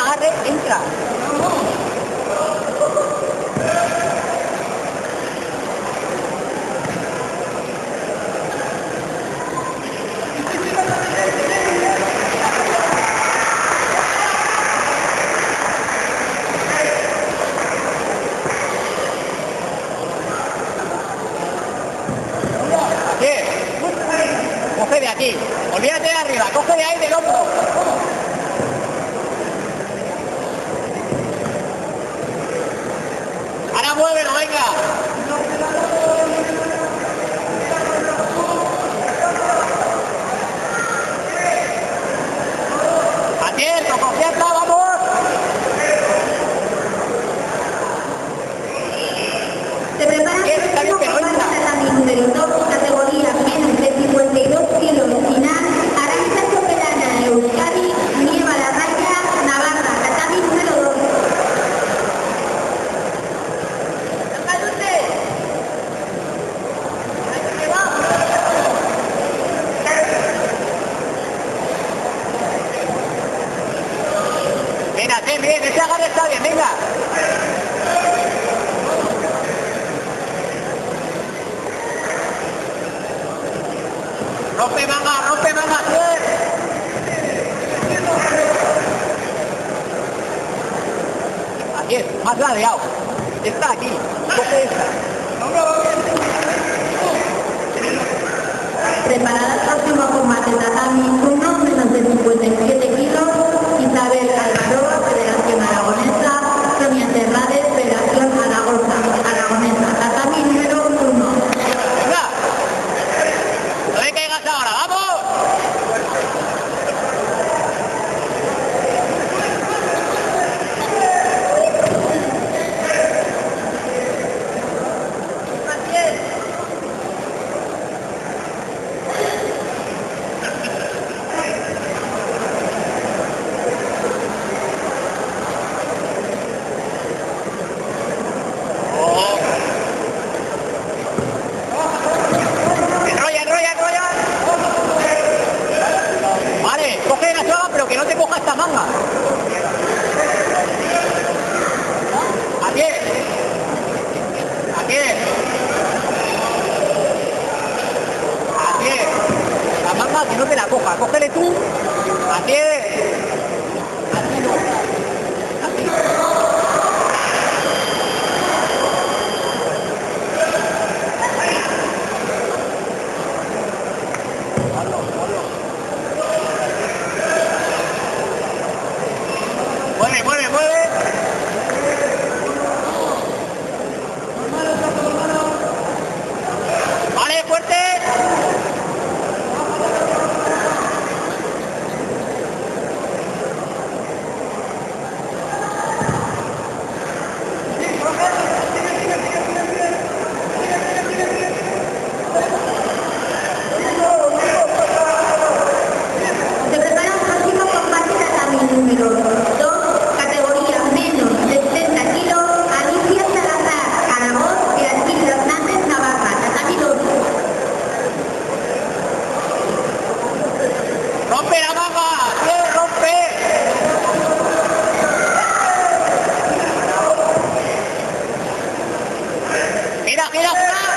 agarre, entra. Coge de aquí, olvídate de arriba, coge de ahí del hombro. Ahora muévelo, venga. Acierto, coge atrás, vamos. Se prepara el próximo número 2, categoría menos de 52 kilos final, Arantxa Chopelana, Euskadi, Nieva la Raya, Navarra, tatami número 2. Venga, bien, ese agarre está bien, venga. Rompe manga, bien. Aquí es, más ladeado. Está aquí, coge esta. Preparada el próximo combate, tatami 1, menos de 57 kilos, Isabel Alvaroa, Federación Aragonesa, Sonia Terrades, Federación Aragonesa, tatami número 1. Venga, no me caigas ahora, ¡vamos! Coge la soga, pero que no te coja esta manga. Aquí. La manga que no te la coja. Cógele tú. Aquí no. Aquí. Mueve. Vale, fuerte. Se prepara el próximo combate, tatami número 2, categoría menos de 70 kilos, Alicia Salazar, Aragón, Beatriz Hernández, Navarra, tatami 2. Rompe la manga, bien, rompe. Gira.